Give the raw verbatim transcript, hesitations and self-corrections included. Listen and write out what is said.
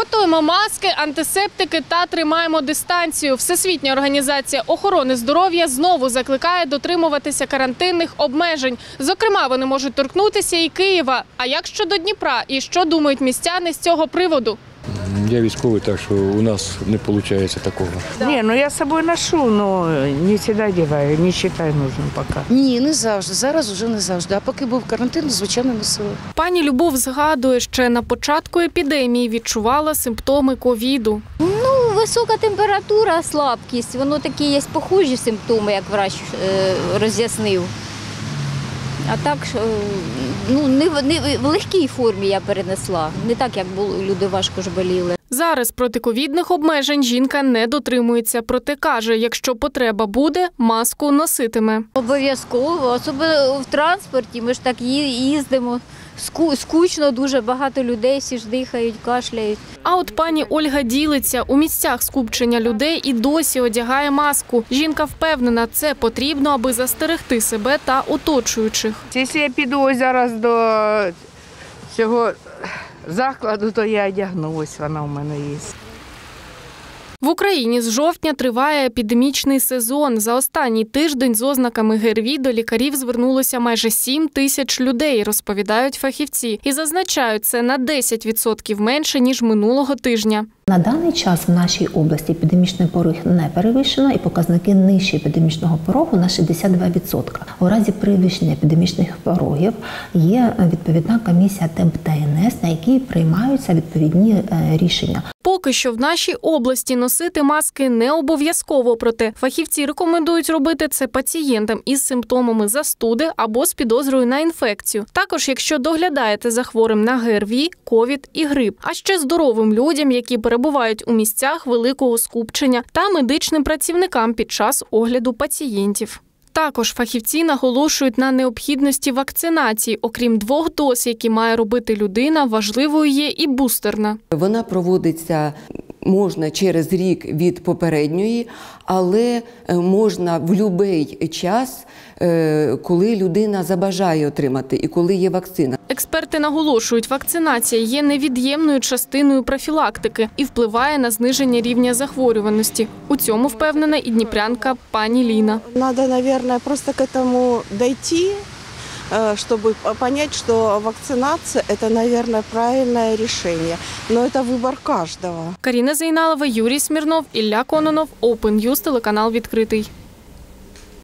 Готуємо маски, антисептики та тримаємо дистанцію. Всесвітня організація охорони здоров'я знову закликає дотримуватися карантинних обмежень. Зокрема, вони можуть торкнутися і Києва. А як щодо Дніпра? І що думають містяни з цього приводу? Я військовий, так що у нас не виходить такого. Ні, ну я з собою ношу, але не завжди одягаю, не вважаю нужним поки. Ні, не завжди. Зараз вже не завжди. А поки був карантин, звичайно, носила. Пані Любов згадує, ще на початку епідемії відчувала симптоми ковіду. Ну, висока температура, слабкість. Воно такі є похожі симптоми, як врач е, роз'яснив. А так, ну, не в, не в легкій формі я перенесла. Не так, як було, люди важко ж боліли. Зараз протиковідних обмежень жінка не дотримується. Проте каже, якщо потреба буде, маску носитиме. Обов'язково, особливо в транспорті. Ми ж так їздимо. Скучно, дуже багато людей, всі ж дихають, кашляють. А от пані Ольга ділиться. У місцях скупчення людей і досі одягає маску. Жінка впевнена, це потрібно, аби застерегти себе та оточуючих. Якщо я піду ось зараз до цього закладу, то я одягну. Ось вона у мене є. В Україні з жовтня триває епідемічний сезон. За останній тиждень з ознаками ГРВІ до лікарів звернулося майже сім тисяч людей, розповідають фахівці. І зазначають, це на десять відсотків менше, ніж минулого тижня. На даний час в нашій області епідемічний поріг не перевищено і показники нижче епідемічного порогу на шістдесят два відсотки. У разі перевищення епідемічних порогів є відповідна комісія ТЕМП та ен ес, на якій приймаються відповідні рішення. Поки що в нашій області носити маски не обов'язково, проте фахівці рекомендують робити це пацієнтам із симптомами застуди або з підозрою на інфекцію. Також, якщо доглядаєте за хворим на ГРВІ, ковід і грип. А ще здоровим людям, які перебувають у місцях великого скупчення, та медичним працівникам під час огляду пацієнтів. Також фахівці наголошують на необхідності вакцинації. Окрім двох доз, які має робити людина, важливою є і бустерна. Вона проводиться, можна через рік від попередньої, але можна в будь-який час, коли людина забажає отримати і коли є вакцина. Експерти наголошують, вакцинація є невід'ємною частиною профілактики і впливає на зниження рівня захворюваності. У цьому впевнена і дніпрянка пані Ліна. Надо, наверное, просто к этому дойти, чтобы понять, что вакцинация – это, наверное, правильное решение. Но это выбор каждого. Каріна Зейналова, Юрій Смірнов, Ілля Кононов, Open News, телеканал «Відкритий».